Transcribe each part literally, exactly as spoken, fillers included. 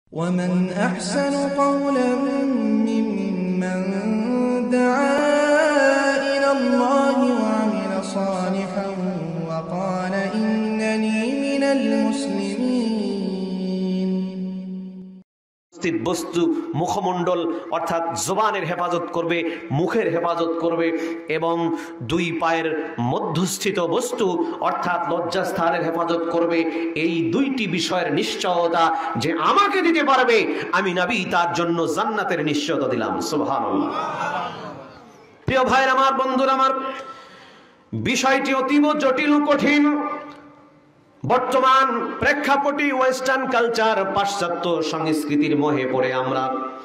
ومن أحسن قولا ممن دعا إلى الله وعمل صالحا وقال إنني من المسلمين বস্তু মুখমণ্ডল অর্থাৎ জবানের হেফাজত করবে, মুখের হেফাজত করবে এবং দুই পায়ের মধ্যস্থিত বস্তু অর্থাৎ লজ্জাস্থানের হেফাজত করবে। এই দুইটি বিষয়ের নিশ্চয়তা যে আমাকে দিতে পারবে, আমি নবী তার জন্য জান্নাতের নিশ্চয়তা দিলাম। সুবহানাল্লাহ। প্রিয় ভাইরা আমার, বন্ধুরা আমার, বিষয়টি অতীব জটিল কঠিন। বর্তমান প্রেক্ষাপটে ওয়েস্টার্ন কালচার, পাশ্চাত্য সংস্কৃতির মোহে পড়ে আমরা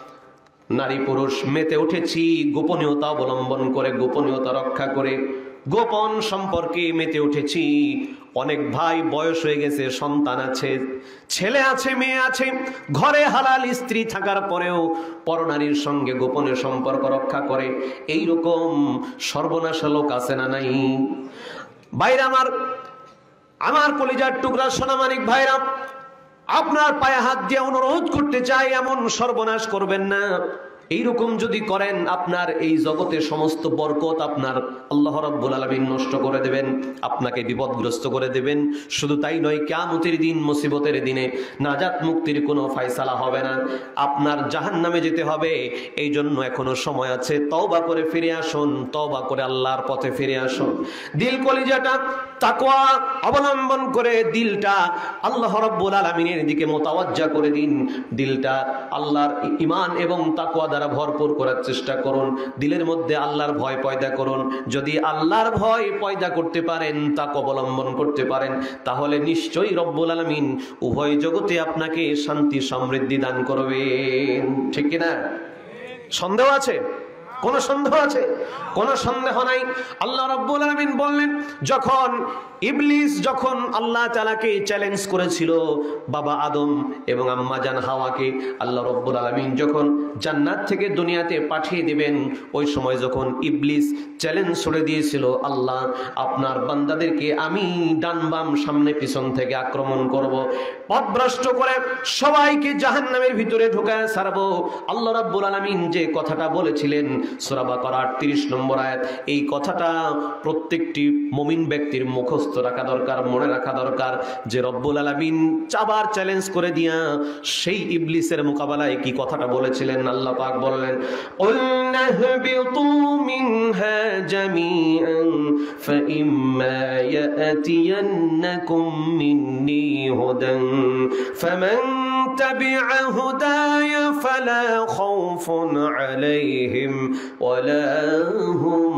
নারী পুরুষ মেতে উঠেছি, গোপনীয়তা অবলম্বন করে, গোপনীয়তা রক্ষা করে গোপন সম্পর্কে মেতে উঠেছি। অনেক ভাই বয়স হয়ে গেছে, সন্তান আছে, ছেলে আছে, মেয়ে আছে, ঘরে হালাল স্ত্রী থাকার পরেও পরনারীর সঙ্গে গোপনে সম্পর্ক রক্ষা করে। এই রকম সর্বনাশা লোক আছে না নাই? ভাইরা আমার, আমার কলিজার টুকরা সোনামানিক ভাইরা, আপনার পায়ে হাত দিয়ে অনুরোধ করতে চাই, এমন সর্বনাশ করবেন না। এইরকম যদি করেন, আপনার এই জগতে সমস্ত বরকত আপনার আল্লাহ রাব্বুল আলামিন নষ্ট করে দেবেন, আপনাকে বিপদগ্রস্ত করে দেবেন। শুধু তাই নয়, কিয়ামতের দিন, মুসিবতের দিনে নাজাত মুক্তির কোনো ফয়সালা হবে না, আপনার জাহান্নামে যেতে হবে। এই জন্য এখনো সময় আছে, তওবা করে ফিরে আসুন, তওবা করে আল্লাহর পথে ফিরে আসুন। দিল কলিজাটা তাকওয়া অবলম্বন করে দিলটা আল্লাহ রাব্বুল আলামিনের দিকে মোতাওয়াজ্জা করে দিন। দিলটা আল্লাহর ঈমান এবং তাকওয়া দ্বারা ভরপুর করার চেষ্টা করুন। দিলের মধ্যে আল্লাহর ভয় পয়দা করুন। যদি আল্লাহর ভয় পয়দা করতে পারেন, তাকওয়া অবলম্বন করতে পারেন, তাহলে নিশ্চয়ই রব্বুল আলামিন উভয় জগতে আপনাকে শান্তি সমৃদ্ধি দান করবেন। ঠিক কিনা? সন্দেহ আছে? কোন সন্দেহ আছে? কোন সন্দেহ নাই। আল্লাহ রাব্বুল আলামিন বললেন, যখন ইবলিস যখন আল্লাহ তাআলাকে চ্যালেঞ্জ করেছিল, বাবা আদম এবং আম্মা জান হাওয়াকে আল্লাহ রাব্বুল আলামিন যখন জান্নাত থেকে দুনিয়াতে পাঠিয়ে দিবেন, ওই সময় যখন ইবলিস চ্যালেঞ্জ ছুড়ে দিয়েছিল, আল্লাহ আপনার বান্দাদেরকে আমি ডান বাম সামনে পিছন থেকে আক্রমণ করব, পথভ্রষ্ট করে সবাইকে জাহান্নামের ভিতরে ঢুকায় ছাড়বো। আল্লাহ রাব্বুল আলামিন যে কথাটা বলেছিলেন সূরা বাকারা আটত্রিশ নম্বর আয়াত, এই কথাটা প্রত্যেকটি মুমিন ব্যক্তির মুখস্থ রাখা দরকার, মনে রাখা দরকার, যে রব্বুল আলামিন চাবার চ্যালেঞ্জ করে দিয়া সেই ইবলিসের মোকাবেলায় কি কথাটা বলেছিলেন। আল্লাহ পাক বললেন, উলনাহবিতু মিনহা জামিআন ফাইম্মা ইয়াতিয়ান্নাকুম মিন্নী হুদান ফামান তাবিআ হুদায়া ফালা খাউফুন আলাইহিম ওয়ালা হুম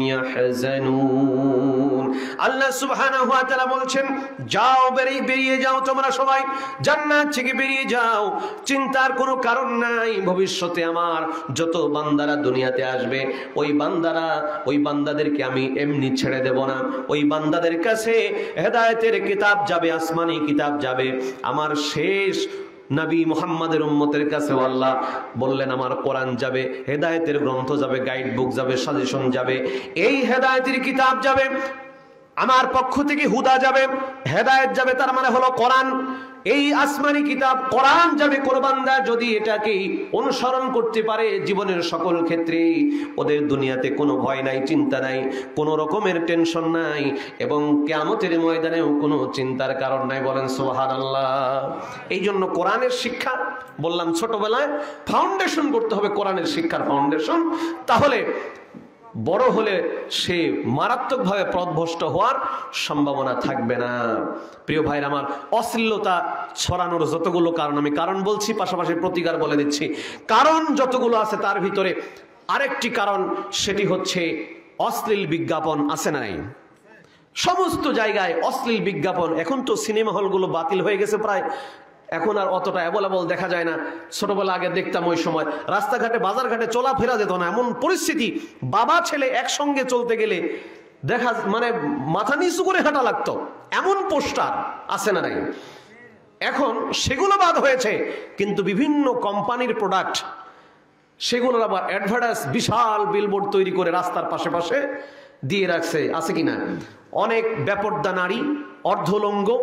ইয়াহজানুন। আল্লাহ সুবহানাহু ওয়া তাআলা বলছেন, যাও, বেরিয়ে বেরিয়ে যাও, তোমরা সবাই জান্নাত থেকে বেরিয়ে যাও, চিন্তার কোনো কারণ নাই। ভবিষ্যতে আমার যত বান্দারা দুনিয়াতে আসবে, ওই বান্দারা ওই বান্দাদেরকে আমি এমনি ছেড়ে দেব না। ওই বান্দাদের কাছে হেদায়েতের কিতাব যাবে, আসমানি কিতাব যাবে। আমার শেষ নবী মুহাম্মাদের উম্মতের কাছে আল্লাহ বললেন, আমার কোরআন যাবে, হেদায়েতের গ্রন্থ যাবে, গাইড বুক যাবে, সাজেশন যাবে। এই হেদায়েতের কিতাব যাবে, আমার পক্ষ থেকে হুদা যাবে, হেদায়েত যাবে, তার মানে হলো কোরআন। এই আসমানি কিতাব কোরআন যাবে। কোন বান্দা যদি এটাকে অনুসরণ করতে পারে জীবনের সকল ক্ষেত্রে, ওদের দুনিয়াতে কোনো ভয় নাই, চিন্তা নাই, কোনো রকমের টেনশন নাই, এবং কিয়ামতের ময়দানেও কোনো চিন্তার কারণ নাই। বলেন সুবহানাল্লাহ। এই জন্য কোরআনের শিক্ষা, বললাম ছোটবেলায় ফাউন্ডেশন করতে হবে, কোরআনের শিক্ষার ফাউন্ডেশন। তাহলে বড় হলে সে মারাত্মকভাবে পথভ্রষ্ট হওয়ার সম্ভাবনা থাকবে না। প্রিয় ভাইরা আমার, অশ্লীলতা ছড়ানোর যতগুলো কারণ, আমি কারণ বলছি, পাশাপাশি প্রতিকার বলে দিচ্ছি। কারণ যতগুলো আছে তার ভিতরে আরেকটি কারণ, সেটি হচ্ছে অশ্লীল বিজ্ঞাপন। আছে না নাই? সমস্ত জায়গায় অশ্লীল বিজ্ঞাপন। এখন তো সিনেমা হলগুলো বাতিল হয়ে গেছে প্রায়, এখন আর অতটা অ্যাভেলেবল দেখা যায় না। ছোটবেলা আগে দেখতাম, ওই সময় রাস্তাঘাটে বাজারঘাটে চলাফেরা যেত না, এমন পরিস্থিতি। বাবা ছেলে একসঙ্গে চলতে গেলে দেখা মানে মাথা নিচু করে হাঁটা লাগতো, এমন পোস্টার। আছে না নাই? এখন সেগুলো বাদ হয়েছে, কিন্তু বিভিন্ন কোম্পানির প্রোডাক্ট, সেগুলোর আবার অ্যাডভার্টাইজ বিশাল বিলবোর্ড তৈরি করে রাস্তার পাশে পাশে দিয়ে রাখছে। আছে কিনা? অনেক বেপরদা নারী, অর্ধলঙ্গ,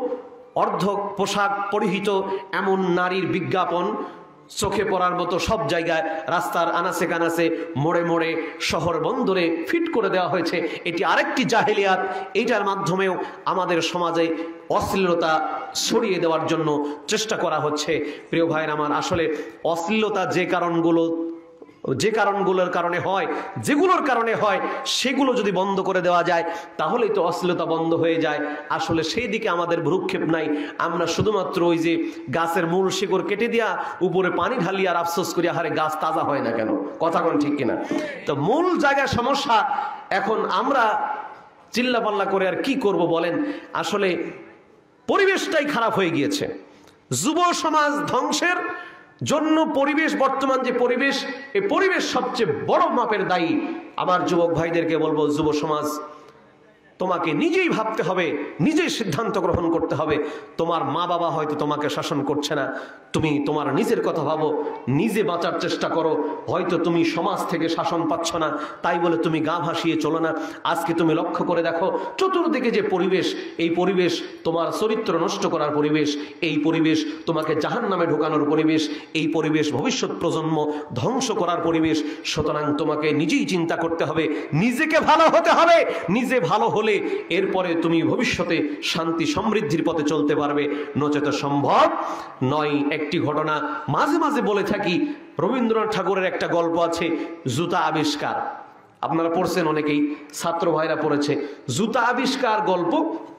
অর্ধ পোশাক পরিহিত এমন নারীর বিজ্ঞাপন চোখে পড়ার মতো সব জায়গায়, রাস্তার আনাচে কানাচে, মোড়ে মোড়ে, শহর বন্দরে ফিট করে দেওয়া হয়েছে। এটি আরেকটি জাহেলিয়াত। এইটার মাধ্যমেও আমাদের সমাজে অশ্লীলতা ছড়িয়ে দেওয়ার জন্য চেষ্টা করা হচ্ছে। প্রিয় ভাইয়ের আমার, আসলে অশ্লীলতা যে কারণগুলো যে কারণগুলোর কারণে হয়, যেগুলোর কারণে হয়, সেগুলো যদি বন্ধ করে দেওয়া যায় তাহলেই তো অশ্লীলতা বন্ধ হয়ে যায়। আসলে সেই দিকে আমাদের ভ্রুক্ষেপ নাই। আমরা শুধুমাত্র ওই যে গাছের মূল শিকড় কেটে দিয়া উপরে পানি ঢালি আর আফসোস করি আহারে গাছ তাজা হয় না কেন। কথা কোন ঠিক কিনা? তো মূল জায়গায় সমস্যা। এখন আমরা চিল্লাপাল্লা করে আর কি করব বলেন? আসলে পরিবেশটাই খারাপ হয়ে গিয়েছে। যুব সমাজ ধ্বংসের জন্য পরিবেশ, বর্তমান যে পরিবেশ, এই পরিবেশ সবচেয়ে বড় মাপের দায়ী। আমার যুবক ভাইদেরকে বলবো, যুব সমাজ তোমাকে নিজেই ভাবতে হবে, নিজেই সিদ্ধান্ত গ্রহণ করতে হবে। তোমার মা বাবা হয়তো তোমাকে শাসন করছে না, তুমি তোমার নিজের কথা ভাবো, নিজে বাঁচার চেষ্টা করো। হয়তো তুমি সমাজ থেকে শাসন পাচ্ছ না, তাই বলে তুমি গা ভাসিয়ে চলো না। আজকে তুমি লক্ষ্য করে দেখো চতুর্দিকে যে পরিবেশ, এই পরিবেশ তোমার চরিত্র নষ্ট করার পরিবেশ, এই পরিবেশ তোমাকে জাহান্নামে ঢোকানোর পরিবেশ, এই পরিবেশ ভবিষ্যৎ প্রজন্ম ধ্বংস করার পরিবেশ। সুতরাং তোমাকে নিজেই চিন্তা করতে হবে, নিজেকে ভালো হতে হবে। নিজে ভালো হলে এরপরে তুমি ভবিষ্যতে শান্তি সমৃদ্ধির পথে চলতে পারবে, নচেত সম্ভব নয়। একটি ঘটনা মাঝে মাঝে বলে থাকি, রবীন্দ্রনাথ ঠাকুরের একটা গল্প আছে, জুতা আবিষ্কার। আপনারা পড়ছেন, অনেকেই ছাত্র ভাইরা পড়েছে। জুতা আবিষ্কার গল্প,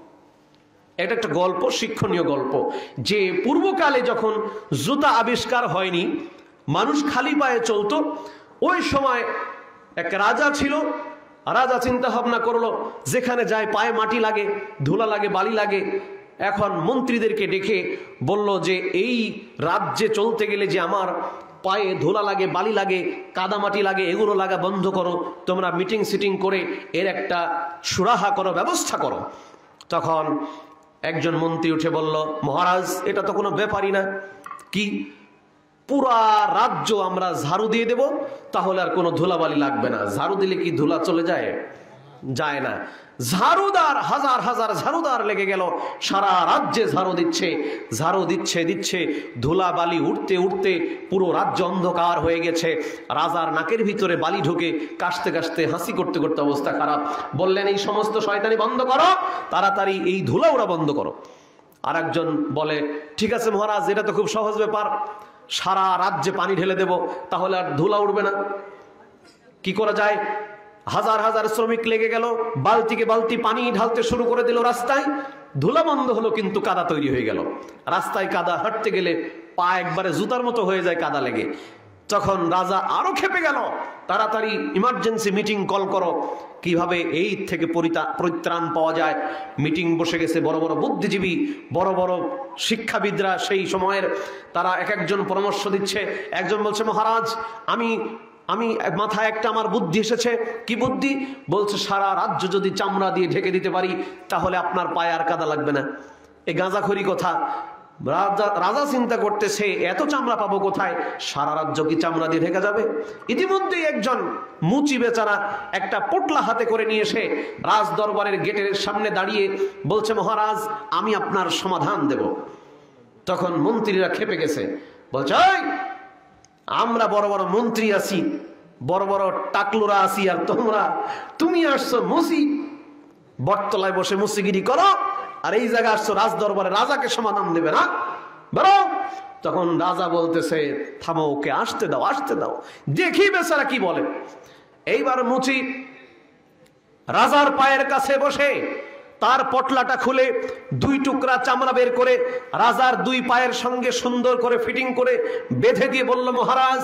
এটা একটা গল্প, শিক্ষণীয় গল্প, যে পূর্বকালে যখন জুতা আবিষ্কার হয়নি, মানুষ খালি পায়ে চলতো। ওই সময় এক রাজা ছিল। রাজা চিন্তা ভাবনা করলো, যেখানে যায় পায়ে মাটি লাগে, ধুলা লাগে, বালি লাগে। এখন মন্ত্রীদেরকে ডেকে বলল যে এই রাজ্যে চলতে গেলে যে আমার পায়ে ধুলা লাগে, বালি লাগে, কাদামাটি লাগে, এগুলো লাগা বন্ধ করো। তোমরা মিটিং সিটিং করে এর একটা সুরাহা করো, ব্যবস্থা করো। তখন একজন মন্ত্রী উঠে বলল, মহারাজ, এটা তো কোনো ব্যাপারই না। কি? পুরা রাজ্য আমরা ঝাড়ু দিয়ে দেব, তাহলে আর কোনো ধুলাবালি লাগবে না। ঝাড়ু দিলে কি ধুলা চলে যায়? যায় না। ঝাড়ুদার, হাজার হাজার ঝাড়ুদার লেগে গেল, সারা রাজ্যে ঝাড়ু দিচ্ছে, ঝাড়ু দিচ্ছে দিচ্ছে ধুলা বালি উঠতে উঠতে পুরো রাজ্য অন্ধকার হয়ে গেছে। রাজার নাকের ভিতরে বালি ঢুকে কাশতে কাশতে হাসি করতে করতে অবস্থা খারাপ। বললেন, এই সমস্ত শয়তানি বন্ধ করো, তাড়াতাড়ি এই ধুলা ওরা বন্ধ করো। আর একজন বলে, ঠিক আছে মহারাজ, এটা তো খুব সহজ ব্যাপার, সারা রাজ্যে পানি ঢেলে দেব, তাহলে আর ধুলা উঠবে না। কি করা যায়? হাজার হাজার শ্রমিক লেগে গেল, বালতিকে বালতি পানি ঢালতে শুরু করে দিল রাস্তায়। ধুলা বন্ধ হলো, কিন্তু কাদা তৈরি হয়ে গেল। রাস্তায় কাদা, হাঁটতে গেলে পা একবারে জুতার মতো হয়ে যায় কাদা লেগে। তখন রাজা আরো খেপে গেল, তাড়াতাড়ি ইমার্জেন্সি মিটিং কল করো, কিভাবে এই থেকে পরিত্রাণ পাওয়া যায়। মিটিং বসে গেছে বড় বড় বুদ্ধিজীবী, বড় বড় শিক্ষাবিদরা সেই সময়ের, তারা এক একজন পরামর্শ দিচ্ছে। একজন বলছে, মহারাজ, আমি আমি মাথায় একটা আমার বুদ্ধি এসেছে। কি বুদ্ধি? বলছে, সারা রাজ্য যদি চামড়া দিয়ে ঢেকে দিতে পারি, তাহলে আপনার পায়ে আর কাদা লাগবে না। এই গাঁজাখড়ি কথা। রাজা রাজা চিন্তা করতেছে, এত চামড়া পাবো কোথায়? সারা রাজ্য কি চামড়া দিয়ে ঢেকে যাবে? ইতিমধ্যেই একজন মুচি বেচারা একটা পোটলা হাতে করে নিয়ে এসে রাজ দরবারের গেটের সামনে দাঁড়িয়ে বলছে, মহারাজ, আমি আপনার সমাধান দেব। তখন মন্ত্রীরা খেপে গেছে, বলছে, আমরা বড় বড় মন্ত্রী আছি, বড় বড় টাকলুরা আছি, আর তোমরা তুমি আসছো মুসি, বটতলায় বসে মুসিগিরি করো, আর এই জায়গা আসছো রাজ দরবারে, রাজাকে সমাধান দেবে না, বেরো। তখন রাজা বলতেছে, থামো, ওকে আসতে দাও, আসতে দাও, দেখি বেচারা কি বলে। এইবার মুচি রাজার পায়ের কাছে বসে তার পটলাটা খুলে দুই টুকরা চামড়া বের করে রাজার দুই পায়ের সঙ্গে সুন্দর করে ফিটিং করে বেঁধে দিয়ে বলল, মহারাজ,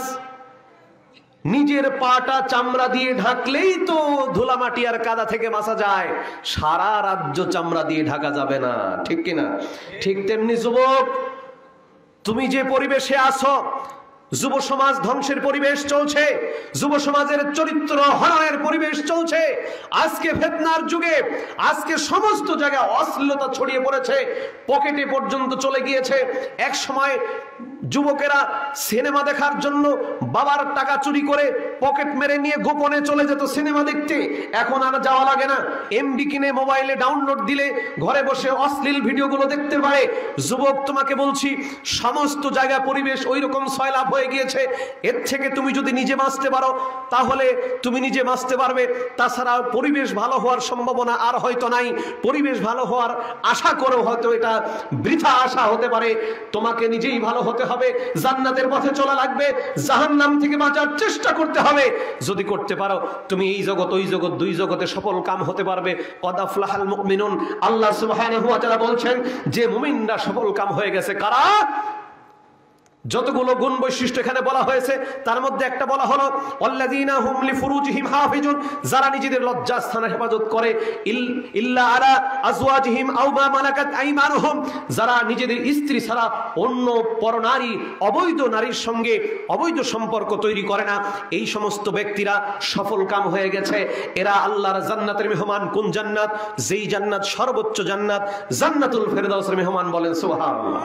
নিজের পাটা চামড়া দিয়ে ঢাকলেই তো ধুলামাটি আর কাদা থেকে বাঁচা যায়, সারা রাজ্য চামড়া দিয়ে ঢাকা যাবে না। ঠিক কিনা? ঠিক তেমনি যুবক, তুমি যে পরিবেশে আছো, যুব সমাজ ধ্বংসের পরিবেশ চলছে, যুব সমাজের চরিত্র হননের পরিবেশ চলছে। আজকে ফিতনার যুগে, আজকে সমস্ত জায়গায় অশ্লীলতা ছড়িয়ে পড়েছে, পকেটে পর্যন্ত চলে গিয়েছে। এক সময় যুবকেরা সিনেমা দেখার জন্য বাবার টাকা চুরি করে পকেট মেরে নিয়ে গোপনে চলে যেত সিনেমা দেখতে। এখন আর যাওয়া লাগে না, এমবি কিনে মোবাইলে ডাউনলোড দিলে ঘরে বসে অশ্লীল ভিডিওগুলো দেখতে পারে। যুবক, তোমাকে বলছি, সমস্ত জায়গা পরিবেশ ওই রকম সয়লাভ হয়ে গিয়েছে। এর থেকে তুমি যদি নিজে বাঁচতে পারো তাহলে তুমি নিজে বাঁচতে পারবে, তাছাড়া পরিবেশ ভালো হওয়ার সম্ভাবনা আর হয়তো নাই। পরিবেশ ভালো হওয়ার আশা করেও হয়তো এটা বৃথা আশা হতে পারে। তোমাকে নিজেই ভালো হতে হবে, জান্নাতের পথে চলা লাগবে, জাহান্নাম থেকে বাঁচার চেষ্টা করতে হবে। যদি করতে পারো তুমি এই জগৎ ওই জগৎ দুই জগতে সফল কাম হতে পারবে। কদ আফলাহাল মুমিনুন, আল্লাহ সুবহানাহু ওয়া তাআলা বলছেন যে মুমিনরা সফল কাম হয়ে গেছে। কারা? যতগুলো গুণ বৈশিষ্ট্য এখানে বলা হয়েছে তার মধ্যে একটা বলা হলো আল্লাযীনা হুম লিফুরুজিহিম হাফিজুন, যারা নিজেদের লজ্জাস্থানের হেফাজত করে, ইল্লা আলা আজওয়াজিহিম আও মা মালাকাত আইমানুহুম, যারা নিজেদের স্ত্রী ছাড়া অন্য পরনারী অবৈধ নারীর সঙ্গে অবৈধ সম্পর্ক তৈরি করে না, এই সমস্ত ব্যক্তিরা সফল কাম হয়ে গেছে। এরা আল্লাহর জান্নাতের মেহমান। কোন জান্নাত? যেই জান্নাত সর্বোচ্চ জান্নাত, জান্নাতুল ফেরদাউসের মেহমান। বলেন সুবহানাল্লাহ।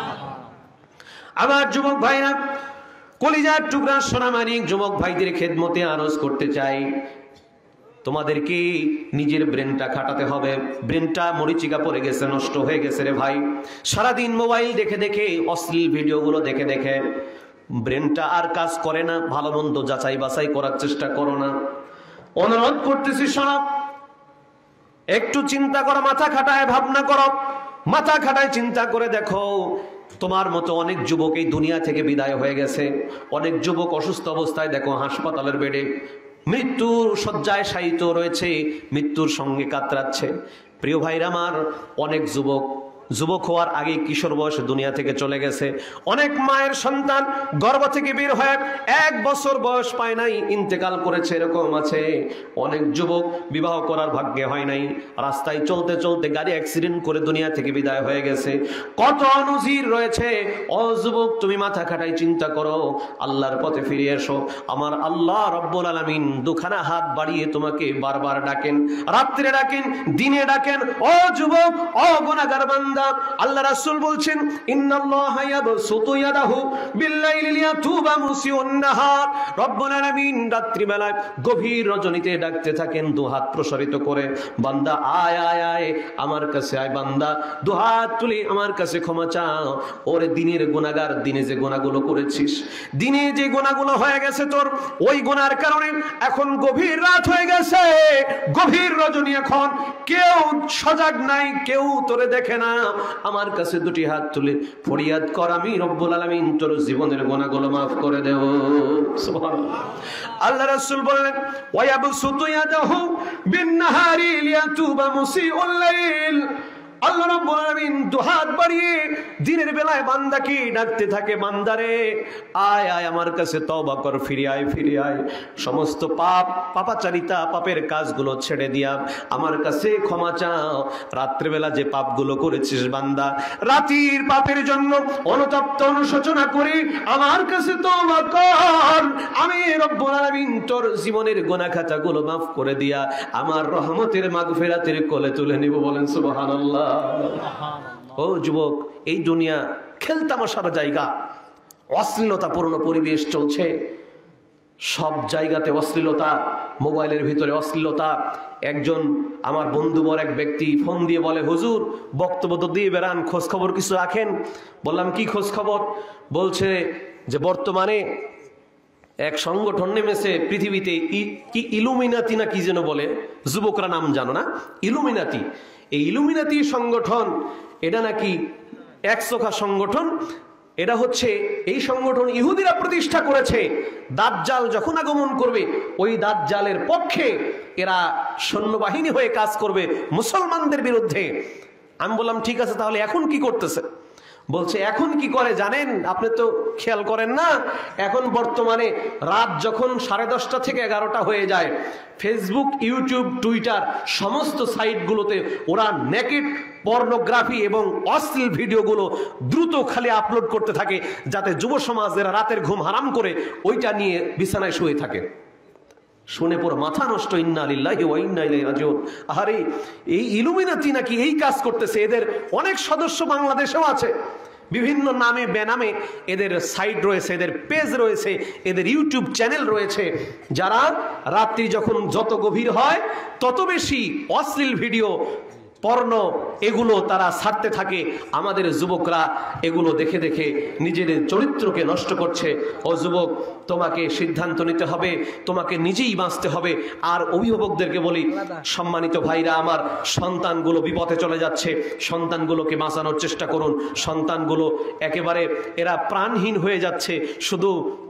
আমার যুবক ভাইরা, কলিজার টুকরা সোনামানিক যুবক ভাইদের খেদমতে আরজ করতে চাই, তোমাদেরকে নিজের ব্রেনটা খাটাতে হবে। ব্রেনটা মরিচিকা পড়ে গেছে, নষ্ট হয়ে গেছে রে ভাই। সারাদিন মোবাইল দেখে দেখে, অশ্লীল ভিডিওগুলো দেখে দেখে ব্রেনটা আর কাজ করে না। ভালো মন্দ যাচাই বাছাই করার চেষ্টা করো না। অনুরোধ করতেছি, শোনো, একটু চিন্তা করো, মাথা খাটায় ভাবনা করো, মাথা খাটায় চিন্তা করে দেখো। তোমার মতো অনেক যুবক এই দুনিয়া থেকে বিদায় হয়ে গেছে। অনেক যুবক অসুস্থ অবস্থায় দেখো হাসপাতালের বেডে মৃত্যুর শয্যায় শায়িত রয়েছে, মৃত্যুর সঙ্গে কাতরাচ্ছে। প্রিয় ভাইরা আমার, অনেক যুবক যুবক হওয়ার আগে কিশোর বয়সে দুনিয়া থেকে চলে গেছে। অনেক মায়ের সন্তান গর্ভ থেকে বের হয়ে এক বছর বয়স পায় নাই, ইন্তেকাল করেছে, এরকম আছে। অনেক যুবক বিবাহ করার ভাগ্যে হয় নাই, রাস্তায় চলতে চলতে গাড়ি অ্যাক্সিডেন্ট করে দুনিয়া থেকে বিদায় হয়ে গেছে। কত নজির রয়েছে। ও যুবক, তুমি মাথা খাটাই চিন্তা করো, আল্লাহর পথে ফিরে এসো। আমার আল্লাহ রব্বুল আলামিন দুখানা হাত বাড়িয়ে তোমাকে বারবার ডাকেন, রাত্রে ডাকেন, দিনে ডাকেন। ও যুবক, ও গুনাহগার বান্দা, আল্লাহ রাসূল বলছেন, ইন্নাল্লাহা ইয়াবসুতু ইয়াদাহু বিল্লাইলি লিয়াতুবা মুসিউন নাহার। রব্বুল আলামিন রাত্রি বেলায় গভীর রজনীতে ডাকতে থাকেন দুহাত প্রসারিত করে, বান্দা আয় আয় আয় আমার কাছে আয়, বান্দা দুহাত তুলে আমার কাছে ক্ষমা চাও। ওরে দিনের গুনাহগার, দিনে যে গুনাহগুলো করেছিস, দিনে যে গুনাহগুলো হয়ে গেছে তোর, ওই গুনার কারণে এখন গভীর রাত হয়ে গেছে, গভীর রজনী, এখন কেউ সজাগ নাই, কেউ তোরে দেখে না। আমার কাছে দুটি হাত তুলে ফরিয়াদ কর, আমি রব্বুল আলামিন তোর জীবনের গুনাহগুলো মাফ করে দেব। সুবহানাল্লাহ। আল্লাহ রাসূল বলেন, ওয়ায়াবসুতু ইয়াদাহু বিন-নাহারি লিয়াতুবা মুসিউল লাইল। আল্লাহ রাব্বুল আলামিন দুহাত বাড়িয়ে দিনের বেলায় বান্দাকে ডাকতে থাকে, বান্দারে আয় আয় আমার কাছে তওবা কর, ফিরে আয় ফিরে আয়, সমস্ত পাপ পাপাচারিতা পাপের কাজগুলো ছেড়ে দিয়া আমার কাছে ক্ষমা চাও। রাত্রিবেলা যে পাপগুলো করেছিস বান্দা, রাতের পাপের জন্য অনুতপ্ত অনুশোচনা করে আমার কাছে তওবা কর, আমি রব্বুল আলামিন তোর জীবনের গুনাহ খাতাগুলো মাফ করে দিয়া আমার রহমতের মাগফিরাতের কোলে তুলে নিব। বলেন সুবহানাল্লাহ। ও যুবক, এই দুনিয়া খেলতামাশার জায়গা, অশ্লীলতাপূর্ণ পরিবেশ চলছে, সব জায়গাতে অশ্লীলতা, মোবাইলের ভিতরে অশ্লীলতা। একজন আমার বন্ধুবর এক ব্যক্তি ফোন দিয়ে বলে, হুজুর বক্তব্য তো দিয়ে বেড়ান, খোঁজ খবর কিছু রাখেন। বললাম কি খোঁজ খবর? বলছে যে বর্তমানে এক সংগঠন নেমেছে পৃথিবীতে, কি ইলুমিনাতি না কি যেন বলে, যুবকরা নাম জানো না, ইলুমিনাতি। এই ইলুমিনাতি সংগঠন, এটা নাকি একচোখা সংগঠন। এটা হচ্ছে, এই সংগঠন ইহুদিরা প্রতিষ্ঠা করেছে। দাজ্জাল যখন আগমন করবে, ওই দাজ্জালের পক্ষে এরা সৈন্যবাহিনী হয়ে কাজ করবে মুসলমানদের বিরুদ্ধে। আমি বললাম ঠিক আছে, তাহলে এখন কি করতেছে? বলছে এখন কি করে জানেন, আপনি তো খেয়াল করেন না, এখন বর্তমানে রাত যখন সাড়ে দশটা থেকে এগারোটা হয়ে যায়, ফেসবুক, ইউটিউব, টুইটার সমস্ত সাইটগুলোতে ওরা নেকেড পর্নোগ্রাফি এবং অশ্লীল ভিডিওগুলো দ্রুত খালি আপলোড করতে থাকে, যাতে যুব সমাজেরা রাতের ঘুম হারাম করে ওইটা নিয়ে বিছানায় শুয়ে থাকে। শুনে পর মাথা নষ্ট, ইন্না লিল্লাহি ওয়া ইন্না ইলাইহি রাজিউন। আরে এই ইলুমিনাতি নাকি এই কাজ করতেছে, এদের অনেক সদস্য বাংলাদেশেও আছে। বিভিন্ন নামে বেনামে এদের সাইট রয়েছে, এদের পেজ রয়েছে, এদের ইউটিউব চ্যানেল রয়েছে, যারা রাত্রি যখন যত গভীর হয় তত বেশি অশ্লীল ভিডিও, পর্ণ এগুলো তারা ছাড়তে থাকে। আমাদের যুবকরা এগুলো দেখে দেখে নিজেদের চরিত্রকে নষ্ট করছে। ও যুবক, তোমাকে সিদ্ধান্ত নিতে হবে, তোমাকে নিজেই বাঁচতে হবে। আর অভিভাবকদেরকে বলি, সম্মানিত ভাইরা আমার, সন্তানগুলো বিপথে চলে যাচ্ছে, সন্তানগুলোকে বাঁচানোর চেষ্টা করুন। সন্তানগুলো একেবারে এরা প্রাণহীন হয়ে যাচ্ছে, শুধু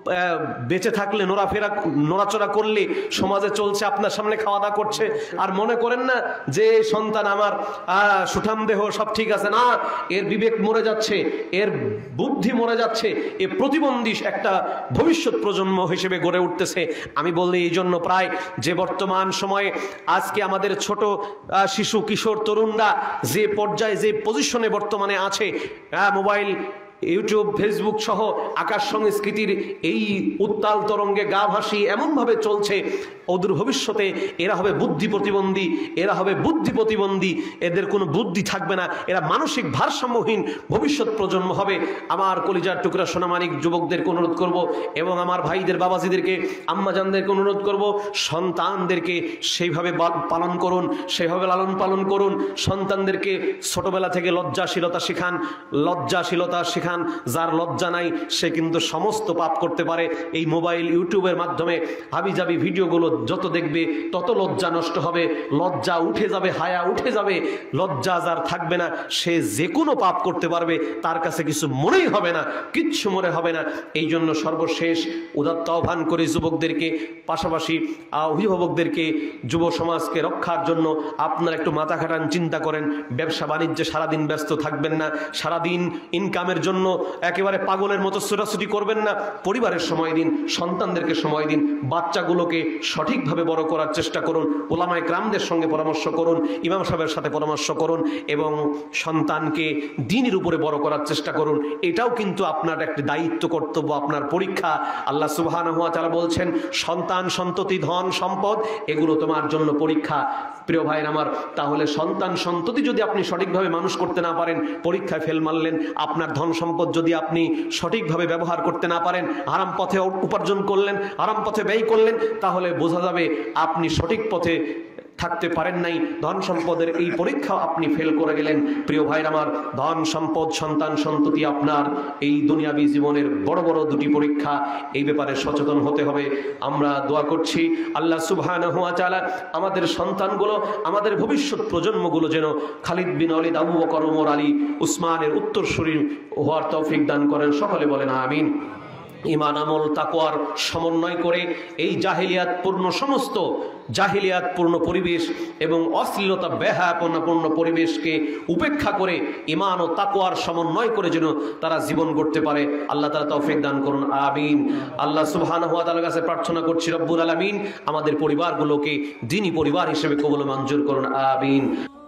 বেঁচে থাকলে নোড়াফেরা নোড়াচড়া করলে সমাজে চলছে, আপনার সামনে খাওয়া দাওয়া করছে, আর মনে করেন না যে সন্তান আমার সুঠাম দেহ সব ঠিক আছে। না, এর বিবেক মরে যাচ্ছে, এর বুদ্ধি মরে যাচ্ছে, এ প্রতিবন্ধী একটা ভবিষ্যৎ প্রজন্ম হিসেবে গড়ে উঠতেছে। আমি বলি এই জন্য প্রায় যে বর্তমান সময়ে আজকে আমাদের ছোট শিশু কিশোর তরুণরা যে পর্যায়ে যে পজিশনে বর্তমানে আছে, মোবাইল, ইউটিউব, ফেসবুক সহ আকাশ সংস্কৃতির এই উত্তাল তরঙ্গে গা ভাসি এমনভাবে চলছে, অদূর ভবিষ্যতে এরা হবে বুদ্ধি প্রতিবন্ধী, এরা হবে বুদ্ধি প্রতিবন্ধী, এদের কোনো বুদ্ধি থাকবে না, এরা মানসিক ভারসাম্যহীন ভবিষ্যৎ প্রজন্ম হবে। আমার কলিজার টুকরা সোনামানিক যুবকদেরকে অনুরোধ করব, এবং আমার ভাইদের, বাবাজিদেরকে, আম্মাজানদেরকে অনুরোধ করব, সন্তানদেরকে সেইভাবে পালন করুন, সেইভাবে লালন পালন করুন। সন্তানদেরকে ছোটবেলা থেকে লজ্জাশীলতা শেখান, লজ্জাশীলতা শেখান। যার লজ্জা নাই সে কিন্তু সমস্ত পাপ করতে পারে। এই মোবাইল, ইউটিউবের মাধ্যমে হাবিজাবি ভিডিওগুলো যত দেখবে তত লজ্জা নষ্ট হবে, লজ্জা উঠে যাবে, হায়া উঠে যাবে। লজ্জা যার থাকবে না সে যে কোনো পাপ করতে পারবে, তার কাছে কিছু মনেই হবে না, কিচ্ছু মনে হবে না। এই জন্য সর্বশেষ উদাত্ত আহ্বান করি যুবকদেরকে, পাশাপাশি অভিভাবকদেরকে, যুব সমাজকে রক্ষার জন্য আপনারা একটু মাথা খাটান, চিন্তা করেন। ব্যবসা বাণিজ্যে সারাদিন ব্যস্ত থাকবেন না, সারাদিন ইনকামের জন্য একেবারে পাগলের মতো ছোটাছুটি করবেন না। পরিবারের সময় দিন, সন্তানদেরকে সময় দিন, বাচ্চাগুলোকে সঠিকভাবে বড় করার চেষ্টা করুন। ওলামায়ে কেরামদের সঙ্গে পরামর্শ করুন, ইমাম সাহেবের সাথে পরামর্শ করুন, এবং সন্তানকে দ্বীনের উপরে বড় করার চেষ্টা করুন। এটাও কিন্তু আপনার একটা দায়িত্ব, কর্তব্য, আপনার পরীক্ষা। আল্লাহ সুবহানাহু ওয়া তাআলা বলছেন, সন্তান, সন্ততি, ধন সম্পদ এগুলো তোমার জন্য পরীক্ষা। প্রিয় ভাইয়ের আমার, তাহলে সন্তান সন্ততি যদি আপনি সঠিকভাবে মানুষ করতে না পারেন, পরীক্ষায় ফেল মারলেন। আপনার ধন সম্পদ যদি আপনি সঠিকভাবে ব্যবহার করতে না পারেন, হারাম পথে উপার্জন করলেন, হারাম পথে ব্যয় করলেন, তাহলে বোঝা যাবে আপনি সঠিক পথে থাকতে পারেন নাই। ধন সম্পদের এই পরীক্ষা আপনি ফেল করে গেলেন। প্রিয় ভাইরা আমার, ধন সম্পদ, সন্তান সন্ততি আপনার এই দুনিয়াবী জীবনের বড় বড় দুটি পরীক্ষা। এই ব্যাপারে সচেতন হতে হবে। আমরা দোয়া করছি আল্লাহ সুবহানাহু ওয়া তাআলা আমাদের সন্তানগুলো, আমাদের ভবিষ্যৎ প্রজন্মগুলো যেন খালিদ বিন ওয়ালিদ, আবু বকর, ওমর, আলী, উসমানের উত্তরসূরি হওয়ার তৌফিক দান করেন। সকলে বলেন আমিন। ঈমান, আমল, তাকওয়ার সমন্বয় করে এই জাহিলিয়াতপূর্ণ সমস্ত জাহিলিয়াতপূর্ণ পরিবেশ এবং অশ্লীলতা, বেহায়াপনাপূর্ণ পরিবেশকে উপেক্ষা করে ঈমান ও তাকওয়ার সমন্বয় করে যেন তারা জীবন গড়তে পারে। আল্লাহ তাআলা তৌফিক দান করুন, আমিন। আল্লাহ সুবহানাহু ওয়া তাআলার কাছে প্রার্থনা করছি, রব্বুল আলামিন আমাদের পরিবারগুলোকে দ্বীনী পরিবার হিসেবে কবুল মঞ্জুর করুন, আমিন।